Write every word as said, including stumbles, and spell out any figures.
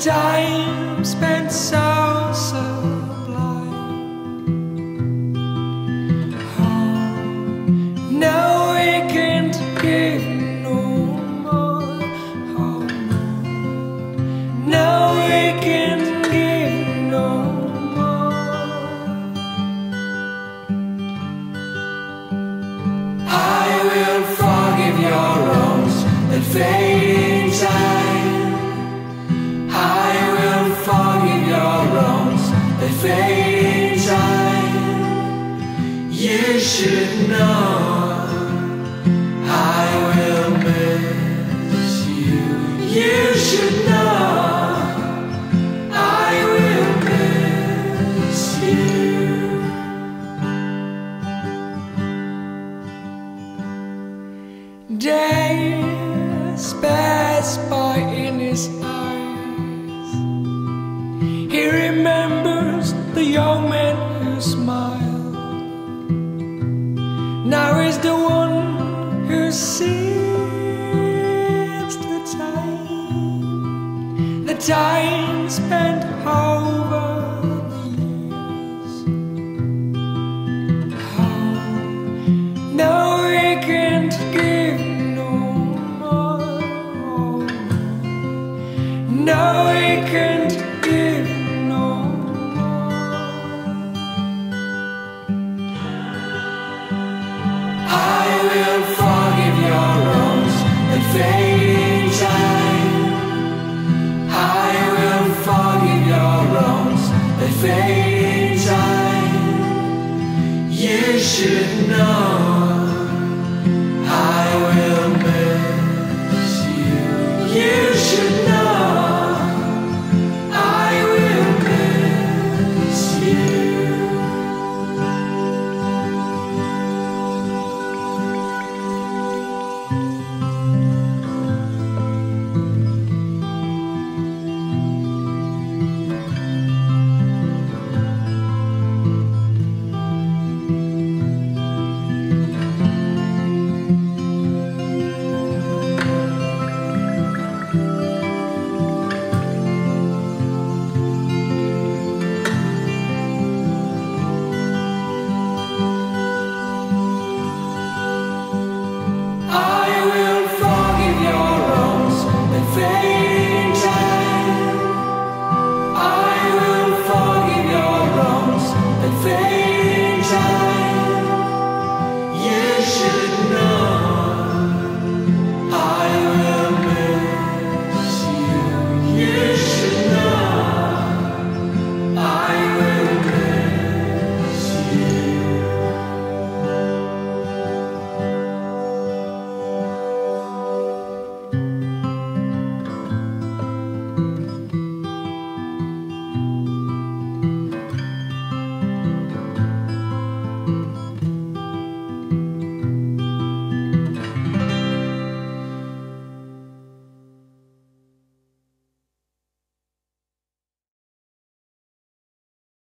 time spent so sublime. Oh, now we can't give no more. Oh, now we can't give no more. I will forgive your wrongs that fade in time. Forgive your wrongs that fade in time. You should know I will miss you. You should know I will miss you. Days pass by in his eyes. He remembers the young man who smiled. Now he's the one who sees the time, the time spent over the years. Oh, no, we can't give no more. No, we can't give. Fade in time. I will forgive your wrongs that fade in time. You should know